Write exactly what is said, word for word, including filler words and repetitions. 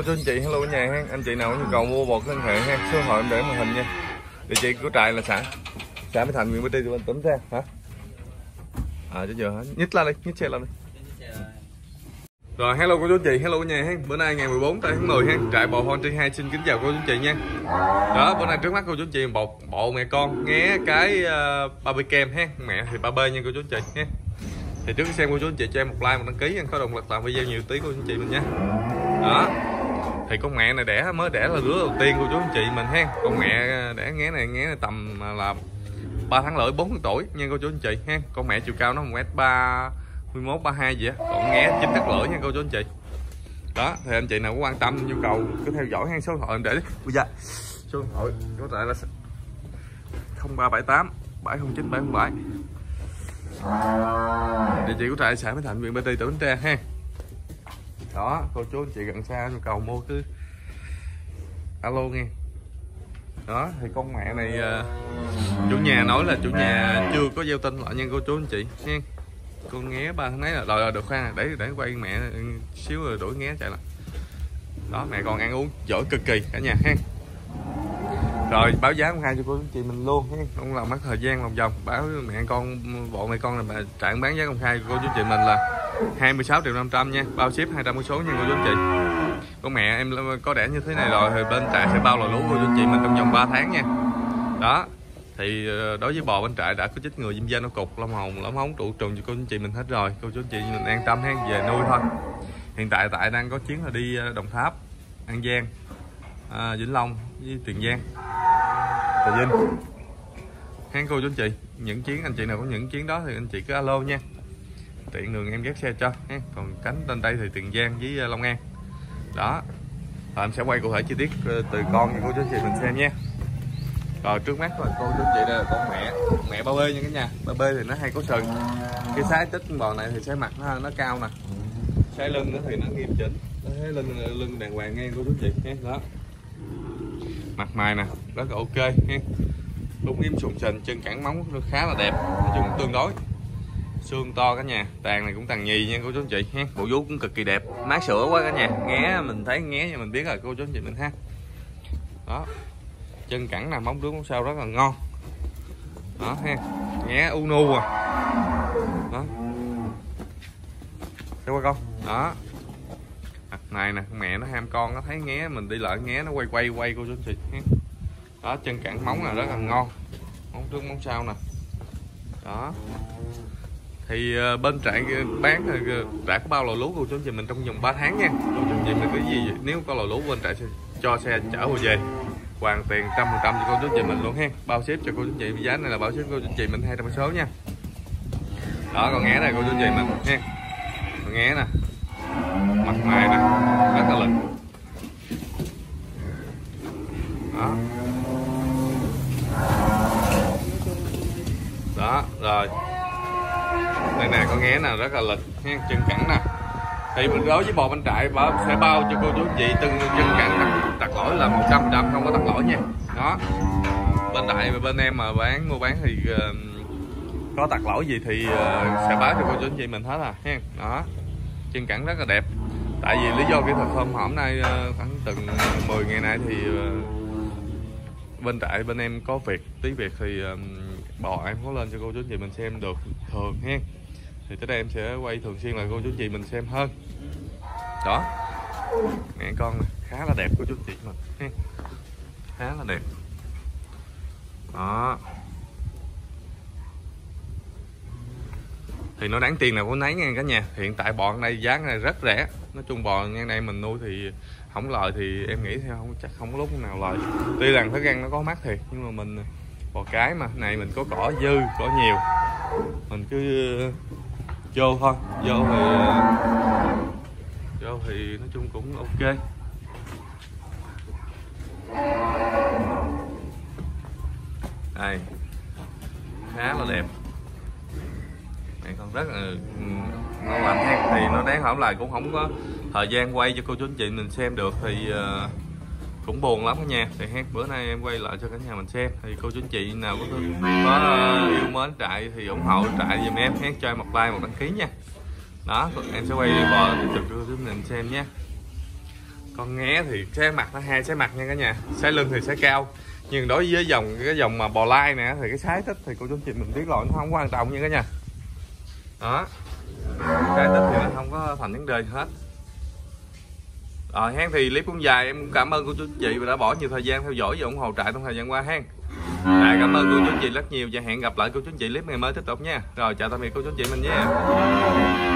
cô chú anh chị, hello cả nhà ha. Anh chị nào có nhu cầu mua bò liên hệ ha, số điện thoại em để màn hình nha. Địa chỉ của trại là xã xã Mỹ Thành, huyện Ba Tri, tỉnh Tỉnh Ra hả? À chứ giờ hả? Nhích lên đi, nhích xe lên đi. Rồi hello cô chú anh chị, hello cả nhà ha. Bữa nay ngày mười bốn tháng mười ha, trại bò Hoan Tri hai xin kính chào cô chú anh chị nha. Đó, bữa nay trước mắt cô chú anh chị một bộ mẹ con nghé cái uh, baby kem ha, mẹ thì ba bê nha cô chú anh chị ha. Thì trước khi xem cô chú anh chị cho em một like, một đăng ký nha, có động lực làm video nhiều tí cô chú anh chị mình nha. Đó. Thì con mẹ này đẻ mới đẻ là đứa đầu tiên cô chú anh chị mình ha. Con mẹ đẻ nghé này nghé này tầm là ba tháng rưỡi, bốn tuổi nha cô chú anh chị ha. Con mẹ chiều cao nó một mét ba mươi mốt, ba mươi hai gì á. Còn nghé chín tháng rưỡi nha cô chú anh chị. Đó, thì anh chị nào có quan tâm nhu cầu cứ theo dõi ha, số điện thoại em để bây giờ. Số điện thoại có thể là không ba bảy tám bảy không chín bảy không bảy. Địa chỉ của trại xã Mỹ Thành, huyện Ba Tri, tỉnh Bến Tre ha. Đó, cô chú anh chị gần xa nhu cầu mua cứ alo nghe. Đó, thì con mẹ này uh, chủ nhà nói là chủ nhà chưa có gieo tin lại nha cô chú anh chị nha. Con nghé ba tháng ấy là rồi, rồi được khoan để để quay mẹ xíu rồi đuổi nghé chạy lại. Đó, mẹ con ăn uống giỏi cực kỳ cả nhà ha. Rồi báo giá công khai cho cô chú anh chị mình luôn ha, không làm mất thời gian lòng vòng. Báo mẹ con bộ mẹ con là bà trại bán giá công khai cô chú anh chị mình là hai mươi sáu triệu năm trăm nha, bao ship hai trăm cái số nha cô chú anh chị. Con mẹ em có đẻ như thế này rồi thì bên trại sẽ bao lò lú cô chú anh chị mình trong vòng ba tháng nha. Đó, thì đối với bò bên trại đã có chích ngừa viêm da nổi cục, lông hồng, lông hóng, trụ trùng cho cô chú anh chị mình hết rồi. Cô chú anh chị mình an tâm ha, về nuôi thôi. Hiện tại tại đang có chuyến là đi Đồng Tháp, An Giang, à, Vĩnh Long với Tiền Giang, Trà Vinh ha cô chú anh chị. Những chuyến anh chị nào có những chuyến đó thì anh chị cứ alo nha, tiện đường em ghép xe cho ha. Còn cánh lên đây thì Tiền Giang với Long An. Đó, và em sẽ quay cụ thể chi tiết từ con cho cô chú anh chị mình xem nha. Rồi trước mắt là cô chú anh chị đây là con mẹ mẹ ba bê nha cả nhà. Ba bê thì nó hay có sừng, cái sái tích con bò này thì sái mặt nó, nó cao nè, sái lưng nó thì nó nghiêm chỉnh, thấy lưng lưng đàng hoàng nghe cô chú anh chị ha. Đó, mặt mày nè rất là ok ha, đúng yếm sùng sình, chân cẳng móng khá là đẹp, nói chung tương đối. Xương to cả nhà, tàn này cũng tàn nhì nha cô chú anh chị ha. Bộ vú cũng cực kỳ đẹp, mát sữa quá cả nhà. Nghé mình thấy nghé cho mình biết là cô chú anh chị mình ha. Đó, chân cẳng nằm móng trước móng sau rất là ngon. Đó ha, nghé u nu à. Đó, thấy qua con. Đó, mặt này nè, mẹ nó ham con, nó thấy nghé mình đi lại nghé nó quay quay quay cô chú anh chị ha. Đó, chân cẳng móng là rất là ngon, móng trước móng sau nè. Đó, thì bên trại bán trại có bao lò lú cô chú anh chị mình trong vòng ba tháng nha. Cô chú anh chị mình cái gì nếu có lò lú bên trại sẽ cho xe chở về, hoàn tiền trăm phần trăm cho cô chú anh chị mình luôn ha. Bao ship cho cô chú anh chị, giá này là bao ship cô chú anh chị mình hai trăm số nha. Đó, con nghé này cô chú anh chị mình ha, con nghé nè, mặt mày nè rất là lực. Đó, đó rồi đây nè, con nghé nè rất là lực ha, chân cẳng nè. Thì mình đối với bò bên trại bảo sẽ bao cho cô chú anh chị từng chân cẳng tặc, tặc lỗi là một trăm phần trăm không có tặc lỗi nha. Đó, bên trại và bên em mà bán mua bán thì uh, có tặc lỗi gì thì uh, sẽ báo cho cô chú anh chị mình hết à ha. Đó, chân cẳng rất là đẹp. Tại vì lý do kỹ thuật hôm hôm nay uh, khoảng từng mười ngày nay thì uh, bên trại bên em có việc tí việc thì uh, bò em có lên cho cô chú anh chị mình xem được thường ha. Thì tới đây em sẽ quay thường xuyên là cô chú anh chị mình xem hơn. Đó, mẹ con này, khá là đẹp cô chú anh chị mình ha, khá là đẹp. Đó, thì nó đáng tiền nào có nấy nha cả nhà. Hiện tại bò ở đây giá này rất rẻ. Nói chung bò ngang đây mình nuôi thì không lời thì em nghĩ theo không chắc không có lúc nào lời. Tuy rằng thức ăn nó có mắc thiệt nhưng mà mình bò cái mà này mình có cỏ dư cỏ nhiều mình cứ vô thôi, vô thì vô thì nói chung cũng ok. Đây, khá là đẹp. Này còn rất là ngon lành ha. Thì nó đáng hỏi lại cũng không có thời gian quay cho cô chú anh chị mình xem được thì uh, cũng buồn lắm cả nhà. Thì hát bữa nay em quay lại cho cả nhà mình xem. Thì cô chú anh chị nào có, có uh, yêu mến trại thì ủng hộ trại giùm em, hát cho em một like một đăng ký nha. Đó, em sẽ quay bò cho cô chú mình xem nha. Con nghé thì cái mặt nó hai cái mặt nha cả nhà, cái lưng thì sẽ cao, nhưng đối với dòng cái dòng mà bò lai nè thì cái size thích thì cô chú anh chị mình biết rồi, nó không quan trọng nha cả nhà. Đó, cái thích thì nó không có thành vấn đề hết. Rồi hen, thì clip cũng dài, em cũng cảm ơn cô chú anh chị và đã bỏ nhiều thời gian theo dõi và ủng hộ Trại trong thời gian qua hen. Trại cảm ơn cô chú anh chị rất nhiều và hẹn gặp lại cô chú anh chị clip ngày mới tiếp tục nha. Rồi chào tạm biệt cô chú anh chị mình nhé.